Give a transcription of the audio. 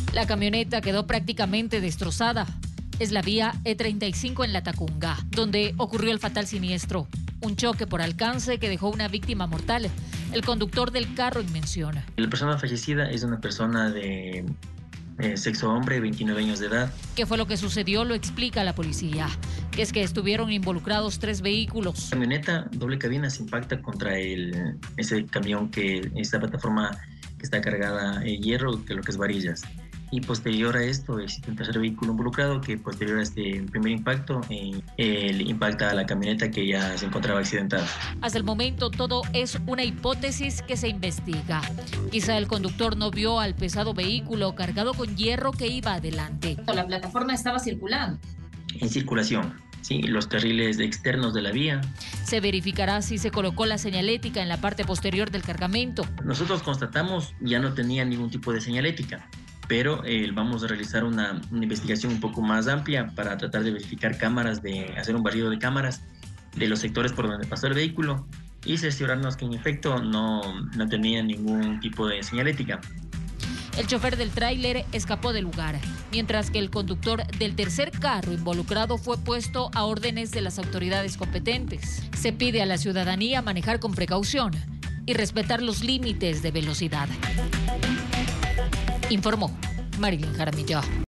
La camioneta quedó prácticamente destrozada. Es la vía E35 en Latacunga, donde ocurrió el fatal siniestro. Un choque por alcance que dejó una víctima mortal. El conductor del carro en mención. La persona fallecida es una persona de sexo hombre, 29 años de edad. ¿Qué fue lo que sucedió? Lo explica la policía. Que es que estuvieron involucrados 3 vehículos. La camioneta doble cabina se impacta contra ese camión, esta plataforma que está cargada en hierro, que lo que es varillas. Y posterior a esto existe un tercer vehículo involucrado que posterior a este primer impacto impacta a la camioneta que ya se encontraba accidentada. Hasta el momento todo es una hipótesis que se investiga. Quizá el conductor no vio al pesado vehículo cargado con hierro que iba adelante. La plataforma estaba circulando. En circulación, sí, los carriles externos de la vía. Se verificará si se colocó la señalética en la parte posterior del cargamento. Nosotros constatamos ya no tenía ningún tipo de señalética, pero vamos a realizar una investigación un poco más amplia para tratar de verificar cámaras, de hacer un barrido de cámaras de los sectores por donde pasó el vehículo y cerciorarnos que en efecto no tenía ningún tipo de señalética. El chofer del tráiler escapó del lugar, mientras que el conductor del tercer carro involucrado fue puesto a órdenes de las autoridades competentes. Se pide a la ciudadanía manejar con precaución y respetar los límites de velocidad. Informó Marilyn Jaramillo.